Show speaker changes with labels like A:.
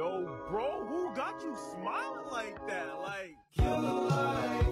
A: Yo, bro, who got you smiling like that? Like,
B: Killer light.